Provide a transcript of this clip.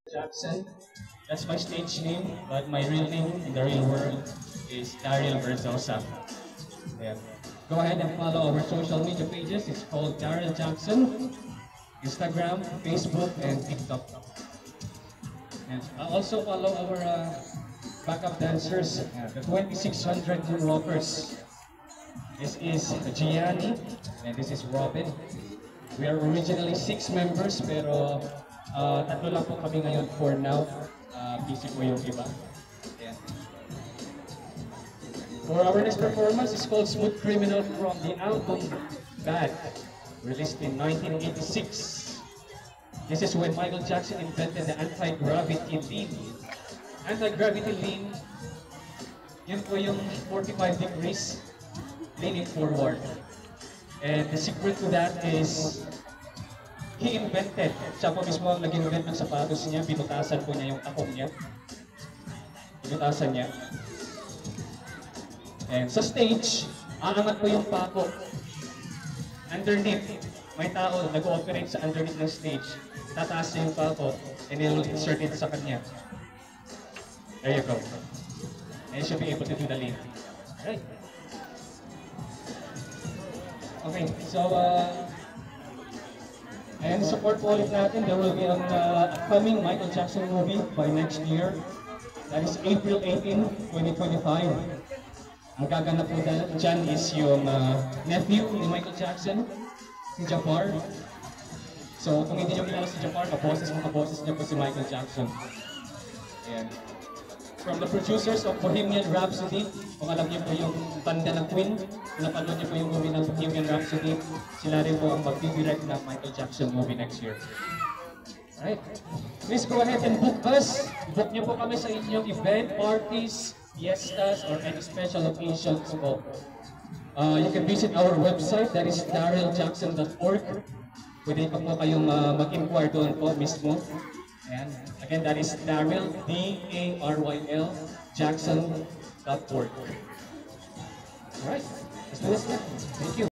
Jackson. That's my stage name, but my real name in the real world is Daryl Berzosa. Yeah. Go ahead and follow our social media pages. It's called Daryl Jackson, Instagram, Facebook, and TikTok. And also follow our backup dancers, the 2600 Moonwalkers. This is Gianni, and this is Robin. We are originally 6 members, pero tatlo lang po kami ngayon for now. Busy po yung iba. Ayan. For our next performance, it's called Smooth Criminal from the album Bad, released in 1986. This is when Michael Jackson invented the anti-gravity lean. Anti-gravity lean, yun po yung 45 degrees leaning forward. And the secret to that is he invented, siya po mismo ang nag-invent ng sapatos niya, binutasan po niya yung takong niya. Binutasan niya. And sa stage, aangat po yung pako. Underneath, may tao nag-ooperate sa underneath ng stage. Tataas niya yung pako, and then will insert it sa kanya. There you go. And you should be able to do the lean. Alright. Okay, so and support po ulit natin. There will be an upcoming Michael Jackson movie by next year. That is April 18, 2025. Ang gaganap po dyan is yung nephew ni Michael Jackson, si Jafar. So kung hindi nyo kilala si Jafar, kaboses niya po si Michael Jackson. And from the producers of Bohemian Rhapsody, kung alam niyo po yung banda ng Queen, kung napanood niyo po yung movie ng Bohemian Rhapsody, sila rin po ang mag-direct ng Michael Jackson movie next year. Alright, please go ahead and book us. Book niyo po kami sa inyong event, parties, fiestas, or any special occasions po. You can visit our website, that is daryljackson.org. Pwede pa po kayong mag-inquire doon po mismo. And again, that is Daryl, D-A-R-Y-L, Jackson.org. Alright, let's do this now. Thank you.